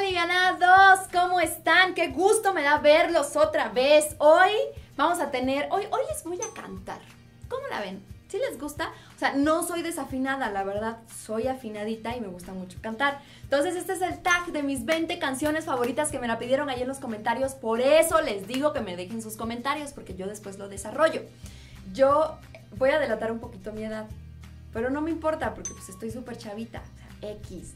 alivianados, ¿cómo están? Qué gusto me da verlos otra vez. Hoy les voy a cantar. ¿Cómo la ven? ¿Sí les gusta? O sea, no soy desafinada, la verdad, soy afinadita y me gusta mucho cantar. Entonces este es el tag de mis 20 canciones favoritas que me la pidieron ahí en los comentarios. Por eso les digo que me dejen sus comentarios, porque yo después lo desarrollo. Yo voy a delatar un poquito mi edad, pero no me importa porque pues estoy súper chavita, o sea, X.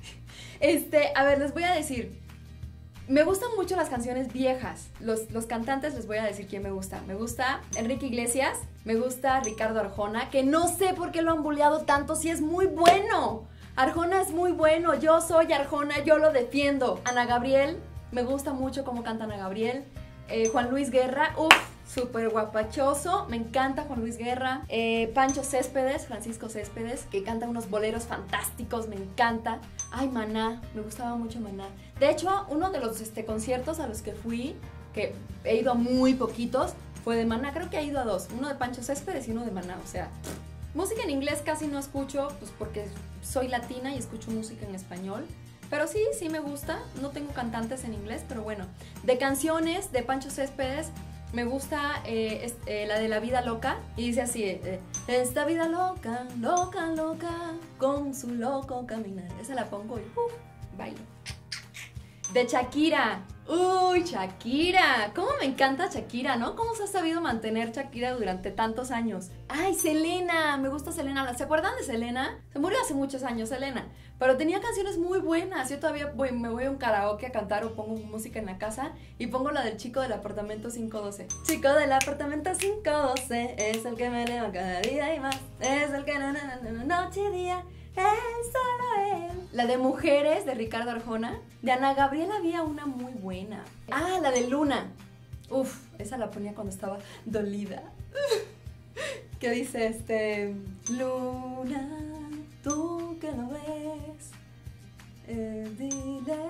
A ver, les voy a decir, me gustan mucho las canciones viejas. Los cantantes les voy a decir quién me gusta. Me gusta Enrique Iglesias, me gusta Ricardo Arjona, que no sé por qué lo han bulleado tanto, si es muy bueno. Arjona es muy bueno, yo soy Arjona, yo lo defiendo. Ana Gabriel, me gusta mucho cómo canta Ana Gabriel. Juan Luis Guerra, uff, súper guapachoso, me encanta Juan Luis Guerra. Pancho Céspedes, Francisco Céspedes, que canta unos boleros fantásticos, me encanta. Ay, Maná, me gustaba mucho Maná. De hecho, uno de los conciertos a los que fui, que he ido a muy poquitos, fue de Maná. Creo que he ido a dos, uno de Pancho Céspedes y uno de Maná. O sea, música en inglés casi no escucho, pues porque soy latina y escucho música en español. Pero sí, sí me gusta, no tengo cantantes en inglés, pero bueno. De canciones de Pancho Céspedes, me gusta la de La Vida Loca, y dice así, esta vida loca, loca, loca, con su loco caminar. Esa la pongo y bailo. De Shakira, uy, Shakira, cómo me encanta Shakira, ¿no? Cómo se ha sabido mantener Shakira durante tantos años. Ay, Selena, me gusta Selena. ¿Se acuerdan de Selena? Se murió hace muchos años Selena, pero tenía canciones muy buenas. Yo todavía me voy a un karaoke a cantar o pongo música en la casa y pongo la del chico del apartamento 512. Chico del apartamento 512 es el que me leva cada día y más, es el que noche y día, es solo él. La de Mujeres de Ricardo Arjona. De Ana Gabriel había una muy buena. Ah, la de Luna. Uf, esa la ponía cuando estaba dolida. ¿Qué dice Luna, tú que lo ves, dile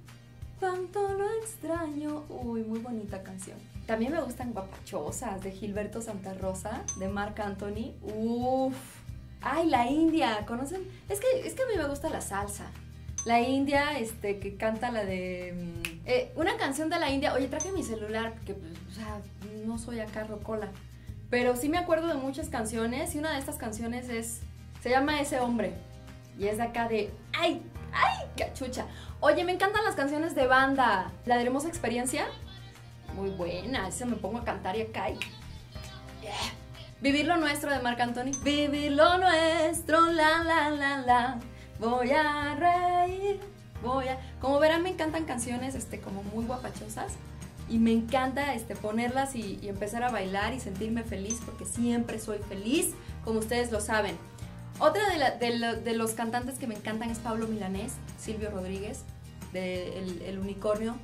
cuánto lo extraño. Uy, muy bonita canción. También me gustan Guapachosas de Gilberto Santa Rosa, de Marc Anthony. Uf. Ay, la India, ¿conocen? Es que a mí me gusta la salsa. La India, que canta la de... una canción de la India. Oye, traje mi celular porque, o sea, no soy acá rocola. Pero sí me acuerdo de muchas canciones y una de estas canciones se llama Ese Hombre. Y es de acá de... ¡Ay! ¡Ay! ¡Cachucha! Oye, me encantan las canciones de banda. La de Hermosa Experiencia, muy buena. Esa me pongo a cantar y acá y... Yeah. Vivir lo nuestro de Marc Anthony. Vivir lo nuestro, la, la, la, la. Voy a reír, Como verán, me encantan canciones como muy guapachosas. Y me encanta ponerlas y empezar a bailar y sentirme feliz, porque siempre soy feliz, como ustedes lo saben. Otra de los cantantes que me encantan es Pablo Milanés, Silvio Rodríguez, de El Unicornio.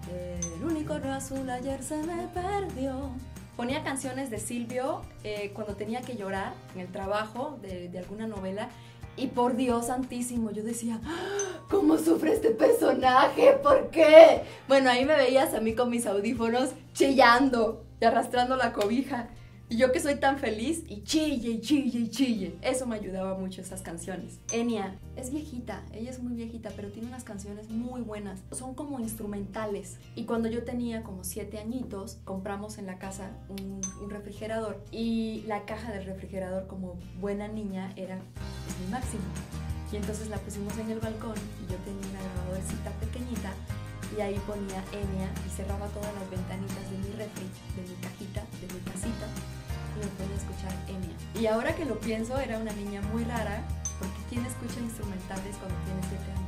El unicornio azul ayer se me perdió. Ponía canciones de Silvio cuando tenía que llorar en el trabajo de alguna novela. Y por Dios santísimo, yo decía, ¿cómo sufre este personaje? ¿Por qué? Bueno, ahí me veías a mí con mis audífonos chillando y arrastrando la cobija. Y yo que soy tan feliz, y chille, y chille, y chille. Eso me ayudaba mucho, esas canciones. Enya es viejita, ella es muy viejita, pero tiene unas canciones muy buenas. Son como instrumentales. Y cuando yo tenía como 7 añitos, compramos en la casa un refrigerador. Y la caja del refrigerador, como buena niña, era mi máximo. Y entonces la pusimos en el balcón y yo tenía una grabadorcita pequeñita. Y ahí ponía Enya y cerraba todas las ventanitas de mi refri, de mi cajita, de mi casita, y me ponía a escuchar Enya. Y ahora que lo pienso, era una niña muy rara, porque ¿quién escucha instrumentales cuando tiene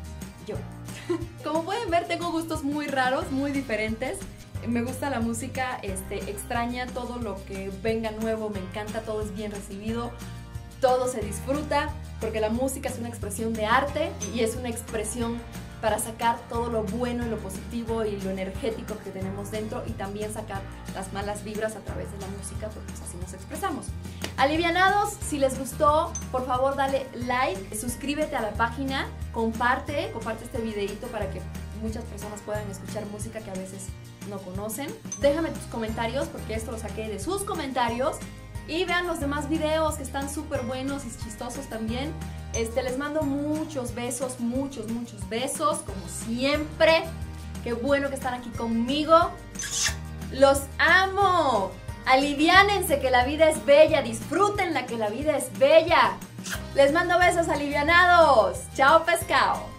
7 años? Yo. Como pueden ver, tengo gustos muy raros, muy diferentes. Me gusta la música extraña, todo lo que venga nuevo me encanta, todo es bien recibido, todo se disfruta, porque la música es una expresión de arte y es una expresión para sacar todo lo bueno y lo positivo y lo energético que tenemos dentro, y también sacar las malas vibras a través de la música, porque pues así nos expresamos. Alivianados, si les gustó, por favor dale like, suscríbete a la página, comparte este videito para que muchas personas puedan escuchar música que a veces no conocen. Déjame tus comentarios, porque esto lo saqué de sus comentarios. Y vean los demás videos que están súper buenos y chistosos también. Les mando muchos besos, muchos besos, como siempre. Qué bueno que están aquí conmigo. ¡Los amo! Aliviánense, que la vida es bella. Disfrútenla, que la vida es bella. Les mando besos alivianados. Chao, pescado.